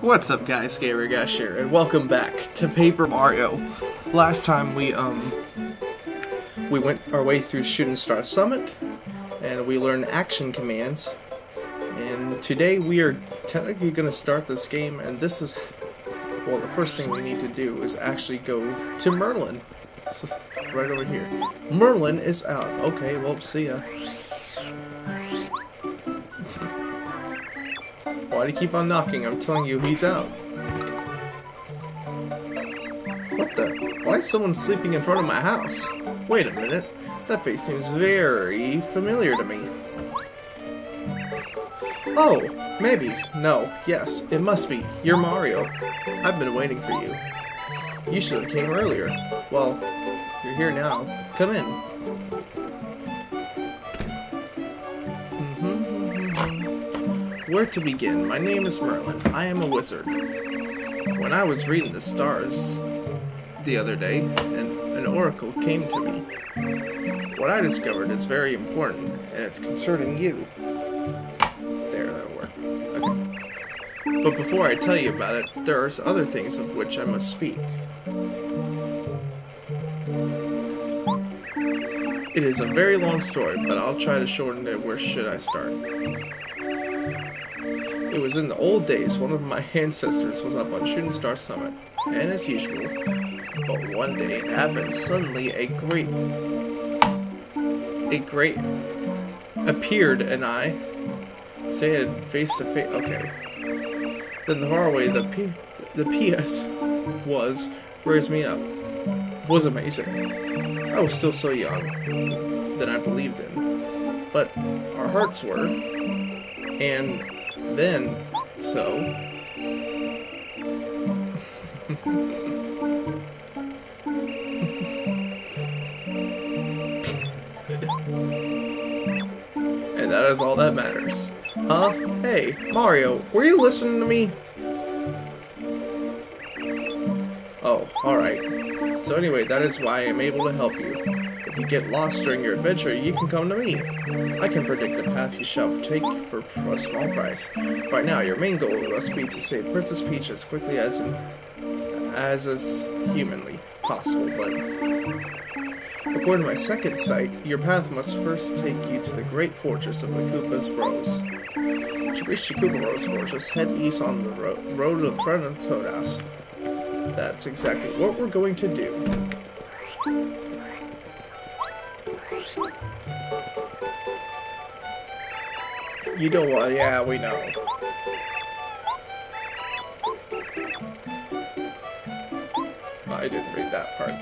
What's up, guys? Gamer Gush here, and welcome back to Paper Mario. Last time we went our way through Shooting Star Summit, and we learned action commands. And today we are technically going to start this game, and this is, well, the first thing we need to do is actually go to Merlin. So, right over here. Merlin is out. Okay, well, see ya. Why do you keep on knocking? I'm telling you, he's out. What the? Why is someone sleeping in front of my house? Wait a minute. That face seems very familiar to me. Oh, maybe. No. Yes, it must be. You're Mario. I've been waiting for you. You should have came earlier. Well, you're here now. Come in. Where to begin? My name is Merlin. I am a wizard. When I was reading the stars the other day, an oracle came to me. What I discovered is very important, and it's concerning you. There, that'll work. Okay. But before I tell you about it, there are other things of which I must speak. It is a very long story, but I'll try to shorten it. Where should I start? It was in the old days, one of my ancestors was up on Shooting Star Summit, and as usual, but one day it happened, suddenly a great appeared, and I said face to face, okay. Then the faraway, the PS was, raised me up, was amazing. I was still so young, than I believed in, but our hearts were, and then, so, and that is all that matters. Huh? Hey, Mario, were you listening to me? Oh, alright. So anyway, that is why I am able to help you. If you get lost during your adventure, you can come to me. I can predict the path you shall take for a small price. Right now, your main goal must be to save Princess Peach as quickly as is humanly possible, but according to my second sight, your path must first take you to the great fortress of the Koopa's Rose. To reach the Koopa Rose Fortress, head east on the road to the front of the Toad House. That's exactly what we're going to do. You don't want, yeah, we know. I didn't read that part.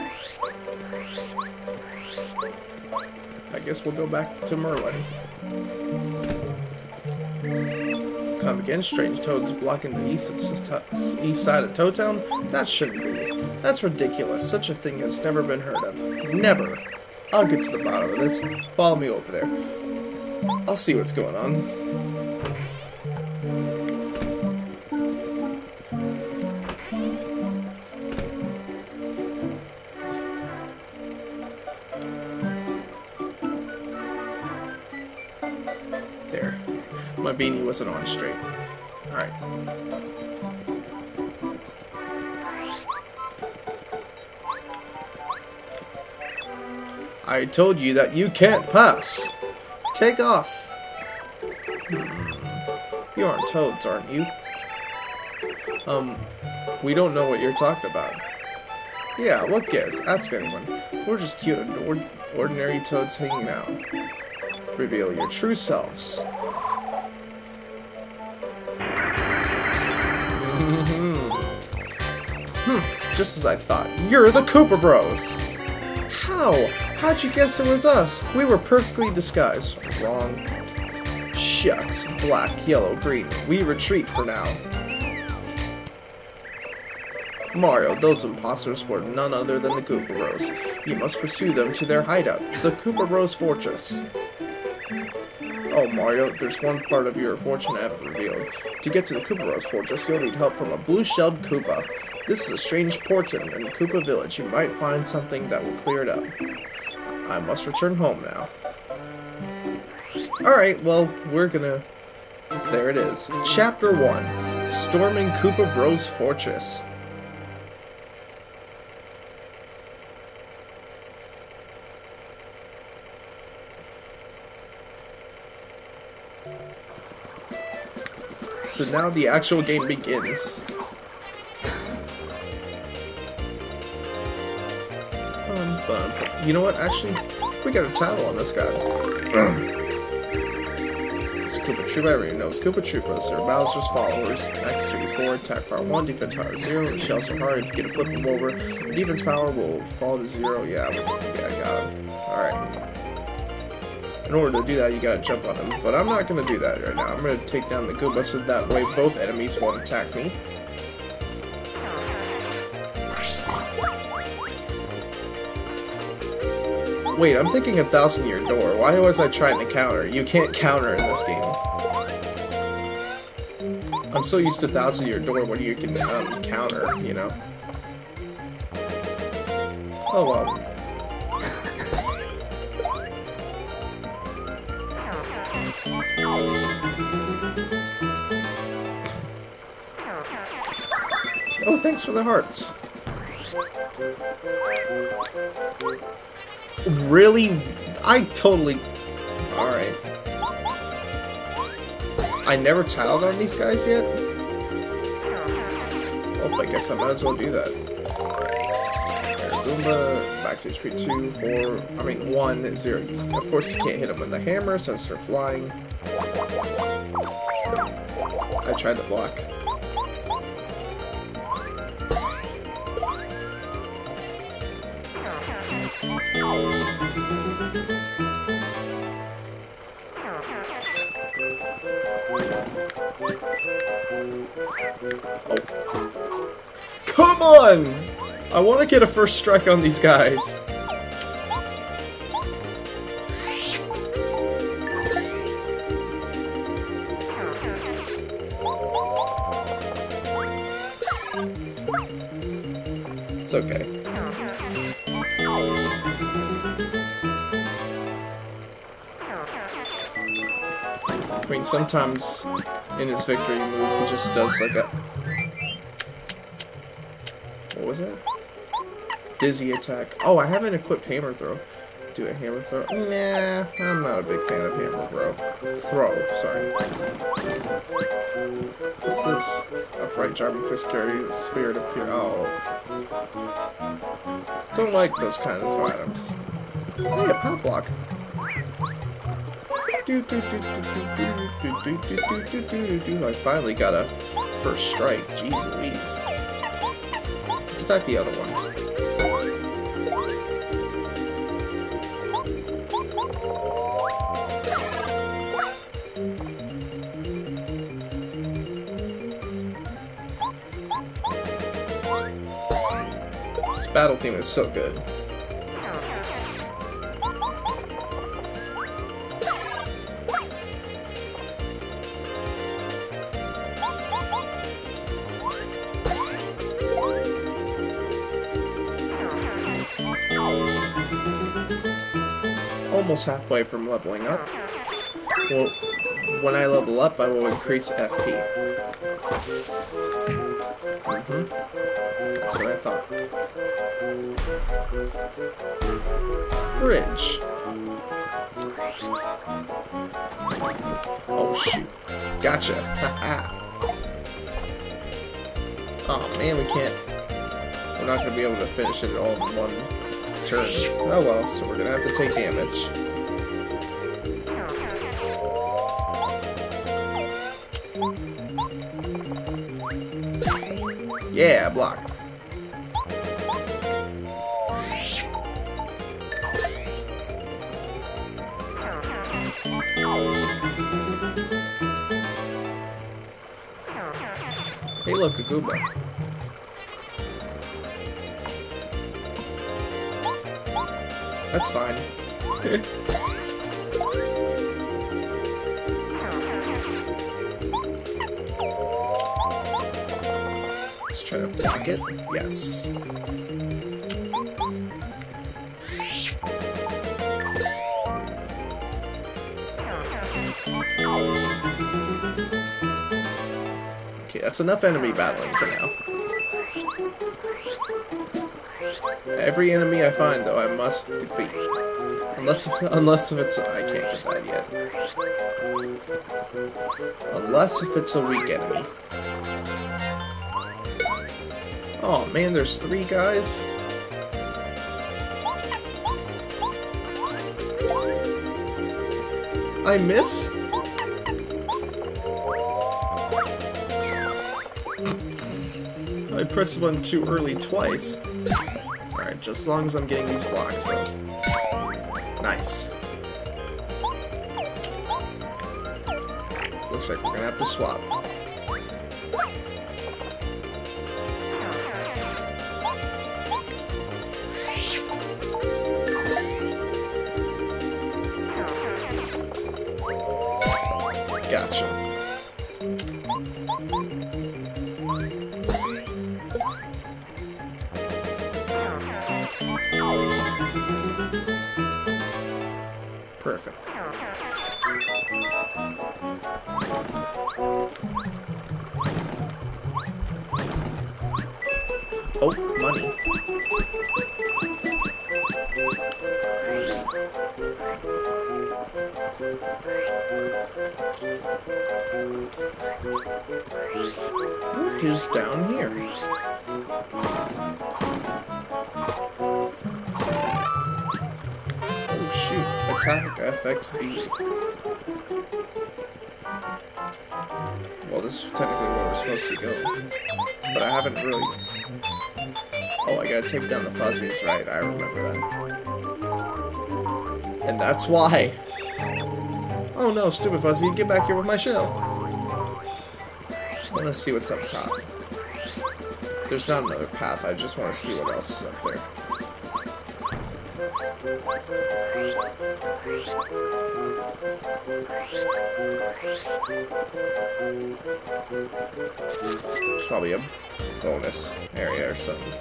I guess we'll go back to Merlin. Come again, strange toads blocking the east side of Toad Town? That shouldn't be. That's ridiculous. Such a thing has never been heard of. Never. I'll get to the bottom of this. Follow me over there. I'll see what's going on. There. My beanie wasn't on straight. Alright. I told you that you can't pass. Take off. You aren't toads, aren't you? We don't know what you're talking about. Yeah, what gives? Ask anyone. We're just cute, ordinary toads hanging out. Reveal your true selves. Just as I thought. You're the Koopa Bros! How? How'd you guess it was us? We were perfectly disguised. Wrong. Shucks. Black, yellow, green. We retreat for now. Mario, those imposters were none other than the Koopa Bros. You must pursue them to their hideout, the Koopa Bros Fortress. Oh, Mario, there's one part of your fortune I haven't revealed. To get to the Koopa Bros Fortress, you'll need help from a blue-shelled Koopa. This is a strange portent in the Koopa Village. You might find something that will clear it up. I must return home now. Alright, well, we're gonna... There it is. Chapter 1. Storming Koopa Bros Fortress. So now the actual game begins. You know what? Actually, we got a title on this guy. It's Koopa Troopa. Everyone knows Koopa Troopas. They're Bowser's followers. Max achievements 4, attack power 1, defense power 0. The shells are hard. If you get a flip them over, the defense power will fall to 0. Yeah, I got him. Alright. In order to do that, you gotta jump on them. But I'm not gonna do that right now. I'm gonna take down the Goombas so that way both enemies won't attack me. Wait, I'm thinking 1,000-Year Door. Why was I trying to counter? You can't counter in this game. I'm so used to 1,000-Year Door when you can counter, you know? Oh well. Oh, thanks for the hearts. Really? I totally... Alright. I never tiled on these guys yet? Well, I guess I might as well do that. Goomba, max HP 2, 4, I mean 1, 0. Of course you can't hit them with the hammer since they're flying. I tried to block. Oh. Come on! I want to get a first strike on these guys. It's okay. I mean, sometimes in his victory move, he just does like a... What was it? Dizzy attack. Oh, I haven't equipped hammer throw. Do a hammer throw? Nah, I'm not a big fan of hammer throw. Sorry. What's this? A fright jar makes us carry spirit appear. Oh. Don't like those kinds of items. Hey, a power block. I finally got a first strike. Jeez Louise. Let's attack the other one. This battle theme is so good. Almost halfway from leveling up. Well, when I level up, I will increase FP. That's what I thought. Bridge. Oh shoot. Gotcha. Oh man, we can't. We're not going to be able to finish it all in one turn. Oh well, so we're gonna have to take damage. Yeah, block. Hey look, a Goomba. That's fine. Let's try to block it. Yes. Okay, Okay, that's enough enemy battling for now. Every enemy I find, though, I must defeat. Unless if it's... I can't get that yet. Unless if it's a weak enemy. Oh man, there's 3 guys? I miss? I pressed the button too early twice. Alright, just as long as I'm getting these blocks though. Nice. Looks like we're gonna have to swap. Gotcha. Perfect. Oh, money. What is down here? Oh shoot, attack FXB. Well, this is technically where we're supposed to go. But I haven't really... Oh, I gotta take down the fuzzies, right? I remember that. And that's why. Oh no, stupid fuzzy, get back here with my shell. I wanna see what's up top. There's not another path, I just wanna see what else is up there. There's probably a bonus area or something.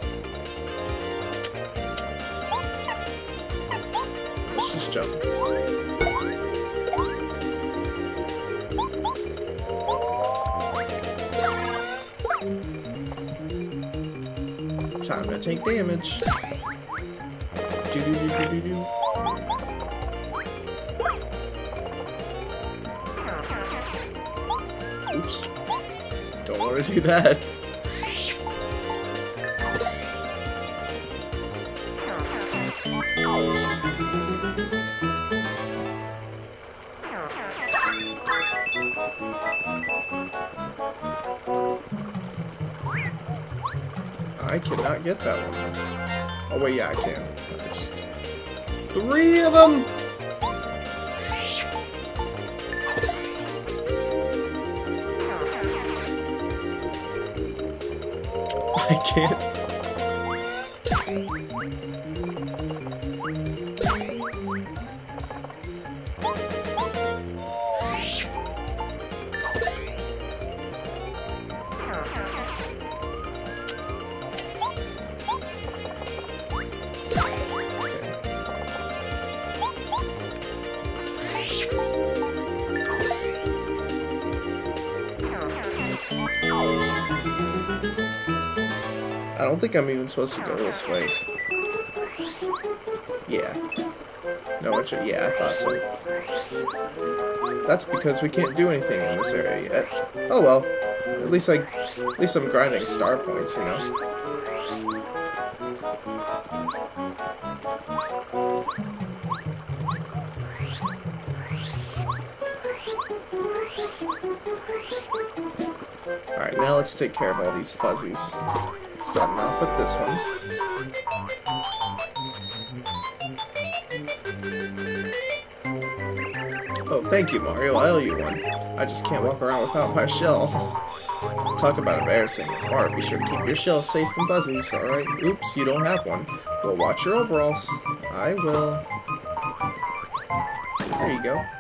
Let's just jump. Time to take damage. Do do do do do do. Oops. Don't want to do that. I cannot get that one. Oh wait, yeah, I can. Just 3 of them. I can't. I don't think I'm even supposed to go this way. Yeah. No, yeah, I thought so. That's because we can't do anything in this area yet. Oh well. At least I'm grinding star points, you know. Alright, now let's take care of all these fuzzies. Starting off with this one. Oh, thank you, Mario. I owe you one. I just can't walk around without my shell. Talk about embarrassing. Mario, be sure to keep your shell safe from fuzzies, alright? Oops, you don't have one. Well, watch your overalls. I will. There you go.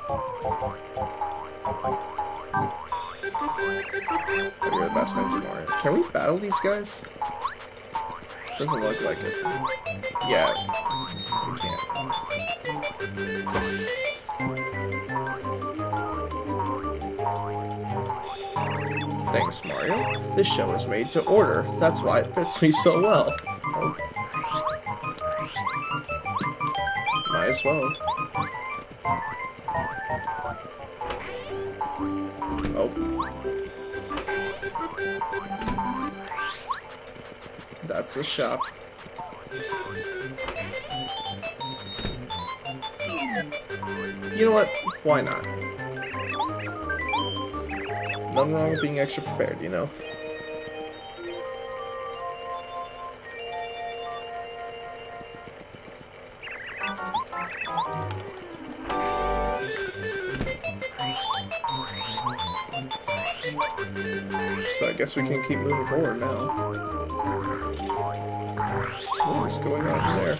You're the best engine, Mario. Can we battle these guys? Doesn't look like it. Yeah, we can't. Thanks, Mario. This shell is made to order. That's why it fits me so well. Oh. Might as well. Oh. That's the shop. You know what? Why not? Nothing wrong with being extra prepared, you know? So I guess we can keep moving forward now. What's going on there?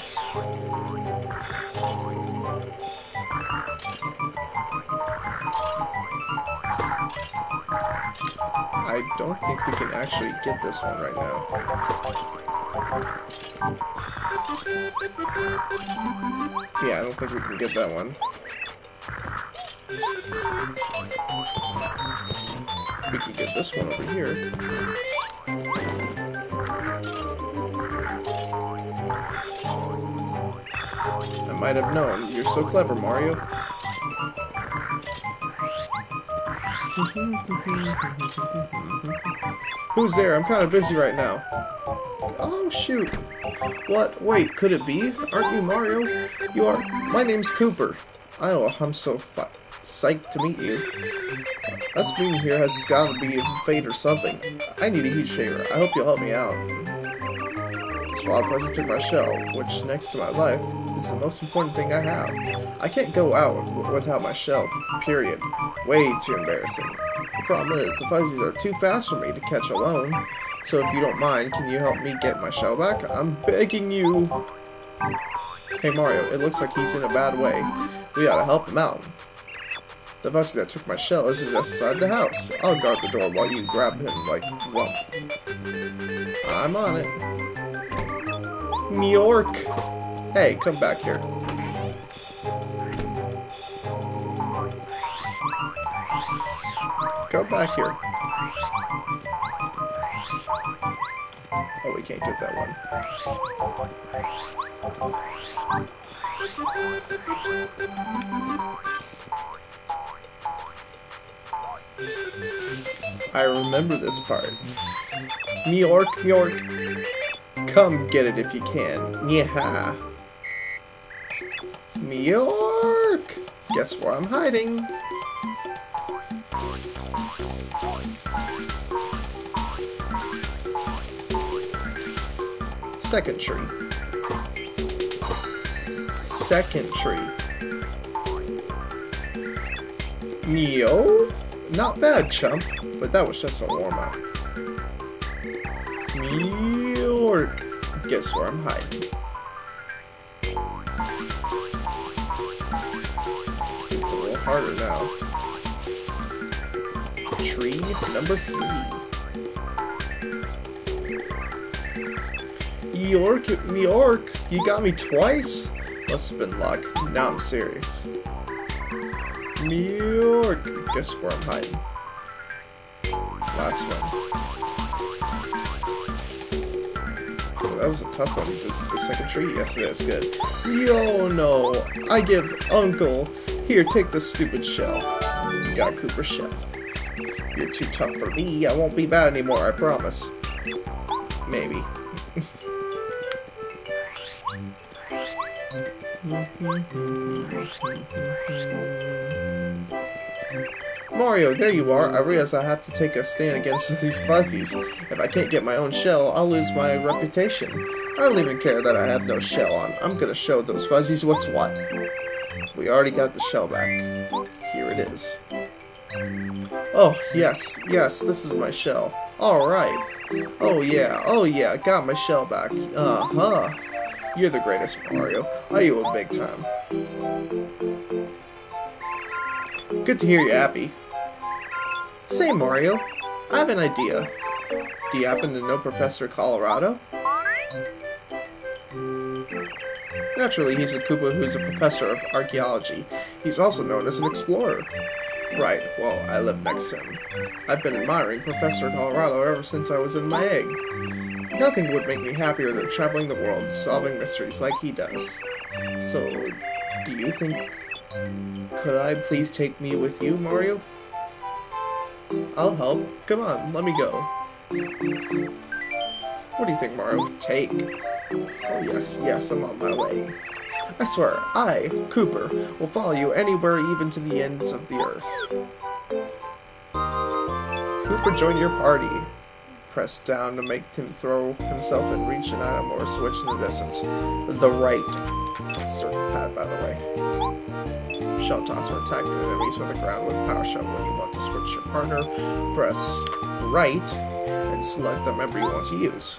I don't think we can actually get this one right now. Yeah, I don't think we can get that one. We can get this one over here. I might have known. You're so clever, Mario. Who's there? I'm kind of busy right now. Oh, shoot. What? Wait, could it be? Aren't you Mario? You are. My name's Cooper. Oh, I'm so psyched to meet you. Us being here has got to be fate or something. I need a huge favor. I hope you'll help me out. Wild Fuzzy took my shell, which, next to my life, is the most important thing I have. I can't go out without my shell, period. Way too embarrassing. The problem is, the Fuzzies are too fast for me to catch alone. So if you don't mind, can you help me get my shell back? I'm begging you. Hey Mario, it looks like he's in a bad way. We gotta help him out. The Fuzzy that took my shell is just inside the house. I'll guard the door while you grab him like lump. I'm on it. New York! Hey, come back here. Come back here. Oh, we can't get that one. I remember this part. New York, New York. Come get it if you can. Yeah. New York! Guess where I'm hiding? Second tree. Second tree. Neo? Not bad, chump. But that was just a warm-up. New York. Guess where I'm hiding? It's a little harder now. Tree number 3. New York, New York, you got me twice? Must have been luck. Now I'm serious. New York, guess where I'm hiding? Last one. Oh, that was a tough one. This is the second tree. Yes, it is. Good. Yo, no. I give Uncle. Here, take this stupid shell. You got Cooper's shell. You're too tough for me. I won't be bad anymore, I promise. Maybe. Mario, there you are. I realize I have to take a stand against these Fuzzies. If I can't get my own shell, I'll lose my reputation. I don't even care that I have no shell on. I'm gonna show those Fuzzies what's what. We already got the shell back. Here it is. Oh, yes, yes, this is my shell. Alright. Oh yeah, got my shell back. Uh-huh. You're the greatest, Mario. I owe you a big time. Good to hear you're happy. Say, Mario, I have an idea. Do you happen to know Professor Colorado? Naturally, he's a Koopa who's a professor of archaeology. He's also known as an explorer. Right, well, I live next to him. I've been admiring Professor Colorado ever since I was in my egg. Nothing would make me happier than traveling the world, solving mysteries like he does. So, do you think... Could I please take me with you, Mario? I'll help. Come on, let me go. What do you think, Mario? Take. Oh, yes, I'm on my way. I swear, I, Kooper, will follow you anywhere, even to the ends of the earth. Kooper, join your party. Press down to make him throw himself and reach an item or switch in the distance. The right circle pad, by the way. Shell toss or attack enemies with the ground with power shell. When you want to switch your partner, press right and select the member you want to use.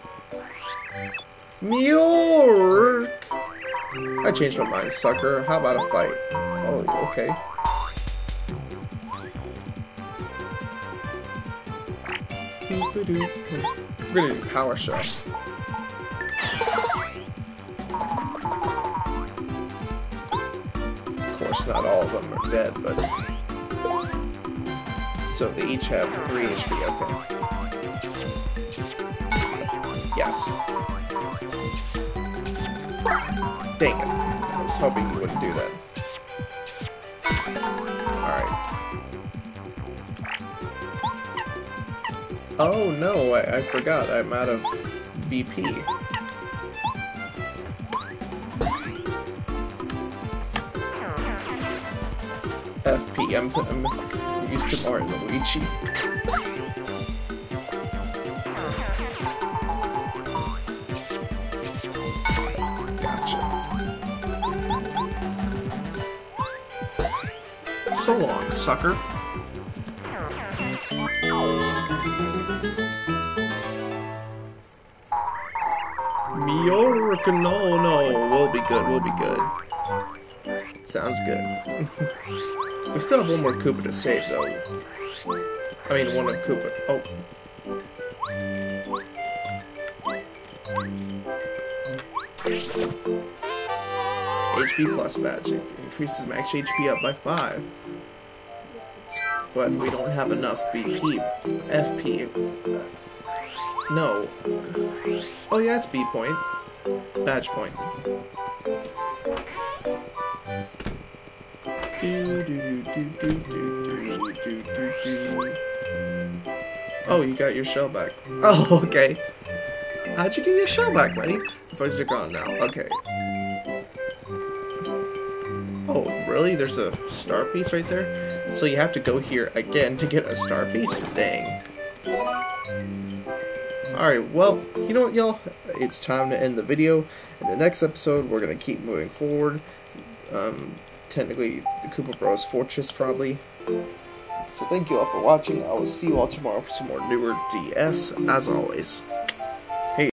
Mjork! I changed my mind, sucker. How about a fight? Oh, okay. We're gonna do power shell. Of course, not all of them are dead, but... So they each have 3 HP, okay. Yes. Dang it. I was hoping you wouldn't do that. Alright. Oh no, I forgot. I'm out of BP. FP. I'm used to Mario and Luigi. So long, sucker. Mjork, no, we'll be good. Sounds good. We still have one more Koopa to save, though. I mean, one of Koopa. Oh. HP plus magic increases max HP up by 5. But we don't have enough BP. FP. No. Oh yeah, it's B point. Badge point. Oh, you got your shell back. Oh, okay. How'd you get your shell back, buddy? The fuzzies are gone now. Okay. Oh, really? There's a star piece right there? So you have to go here again to get a star piece? Dang. Alright, well, you know what, y'all? It's time to end the video. In the next episode, we're going to keep moving forward. Technically, the Koopa Bros Fortress, probably. So thank you all for watching. I will see you all tomorrow for some more newer DS, as always.